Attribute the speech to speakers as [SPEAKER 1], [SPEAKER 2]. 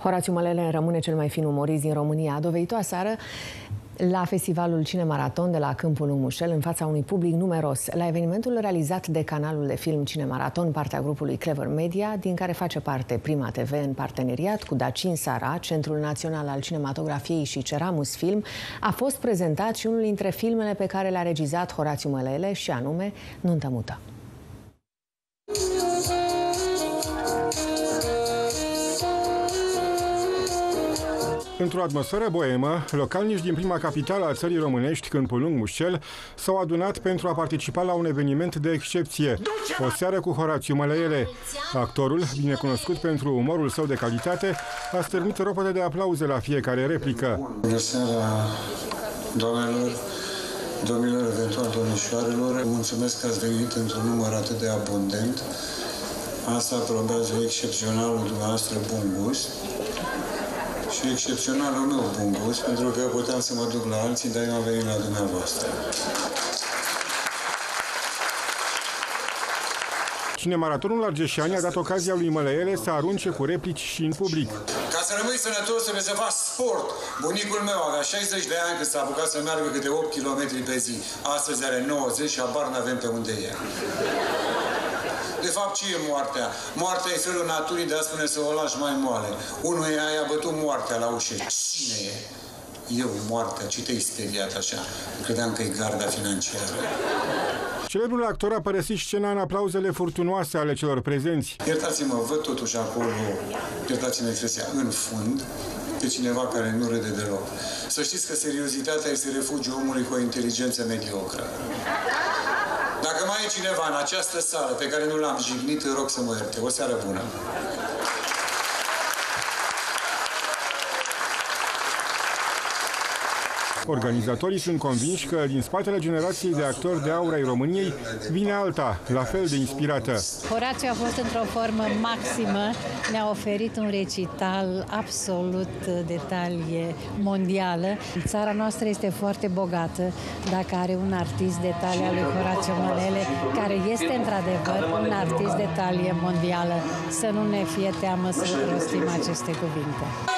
[SPEAKER 1] Horațiu Mălele rămâne cel mai fin umorist din România. A dovedit-o aseară la festivalul Cinemaraton de la Câmpul Lung Mușel, în fața unui public numeros. La evenimentul realizat de canalul de film Cinemaraton, partea grupului Clever Media, din care face parte Prima TV în parteneriat cu Dacin Sara, Centrul Național al Cinematografiei și Ceramus Film, a fost prezentat și unul dintre filmele pe care le-a regizat Horațiu Mălele, și anume Nuntă Mută.
[SPEAKER 2] Într-o atmosferă boemă, localnici din prima capitală a țării românești, Câmpul Lung Mușel, s-au adunat pentru a participa la un eveniment de excepție. O seară cu Horațiu Mălele. Actorul, binecunoscut pentru umorul său de calitate, a stârnit ropote de aplauze la fiecare replică.
[SPEAKER 3] Bună seara, doamnelor, domnilor, eventual domnișoarelor. Mulțumesc că ați venit într-un număr atât de abundent. Asta probează excepționalul dumneavoastră bun gust și excepționalul meu bun gust, pentru că puteam să mă duc la alții, dar eu am venit la dumneavoastră.
[SPEAKER 2] Cinemaratonul Argeșani a dat ocazia lui Mălele să arunce cu replici și în public.
[SPEAKER 3] Ca să rămâi sănătos, trebuie să faci sport. Bunicul meu avea 60 de ani când s-a apucat să meargă câte 8 km pe zi. Astăzi are 90 și habar n-avem pe unde e. De fapt, ce e moartea? Moartea e felul naturii de a spune să o lași mai moale. Unul i-a bătut moartea la ușă. Cine e? Eu, moartea. Ce te-ai speriat așa? Credeam că e garda financiară.
[SPEAKER 2] Celebrul actor a părăsit scena în aplauzele furtunoase ale celor prezenți.
[SPEAKER 3] Iertați-mă, văd totuși acolo, iertați-mă expresia, în fund, pe cineva care nu râde deloc. Să știți că seriozitatea este refugiul omului cu o inteligență mediocră. Dacă mai e cineva în această sală pe care nu l-am jignit, îl rog să mă ierte. O seară bună!
[SPEAKER 2] Organizatorii sunt convinși că din spatele generației de actori de aur ai României vine alta, la fel de inspirată.
[SPEAKER 4] Horațiu a fost într-o formă maximă, ne-a oferit un recital absolut de talie mondială. Țara noastră este foarte bogată dacă are un artist de talia lui Horațiu Mălele, care este într-adevăr un artist de talie mondială. Să nu ne fie teamă să rostim aceste cuvinte.